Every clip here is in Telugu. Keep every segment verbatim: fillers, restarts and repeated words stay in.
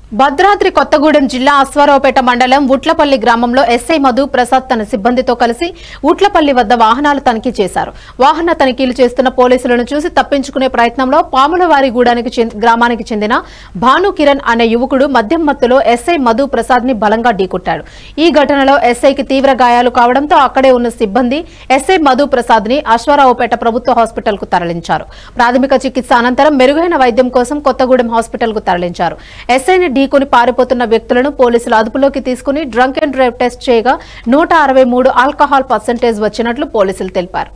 భద్రాద్రి కొత్తగూడెం జిల్లా అశ్వారావుపేట మండలం ఉట్లపల్లి గ్రామంలో ఎస్ఐ మధు ప్రసాద్ తన సిబ్బందితో కలిసి ఉట్లపల్లి వద్ద వాహనాలు తనిఖీ చేశారు. వాహన తనిఖీలు చేస్తున్న పోలీసులను చూసి తప్పించుకునే ప్రయత్నంలో పాములవారిగూడానికి గ్రామానికి చెందిన భాను కిరణ్ అనే యువకుడు మద్యం మత్తులో ఎస్ఐ మధు ప్రసాద్ ని బలంగా ఢీకొట్టాడు. ఈ ఘటనలో ఎస్ఐకి తీవ్ర గాయాలు కావడంతో అక్కడే ఉన్న సిబ్బంది ఎస్ఐ మధు ప్రసాద్ ని అశ్వారావుపేట ప్రభుత్వ హాస్పిటల్ కు తరలించారు. ప్రాథమిక చికిత్స అనంతరం మెరుగైన వైద్యం కోసం కొత్తగూడెం హాస్పిటల్ కు తరలించారు. ఎస్ఐని ఢీకొని పారిపోతున్న వ్యక్తులను పోలీసులు అదుపులోకి తీసుకుని డ్రంక్ అండ్ డ్రైవ్ టెస్ట్ చేయగా నూట అరవై మూడు ఆల్కహాల్ పర్సెంటేజ్ వచ్చినట్లు పోలీసులు తెలిపారు.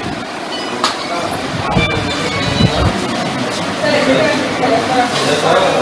Yes, sir.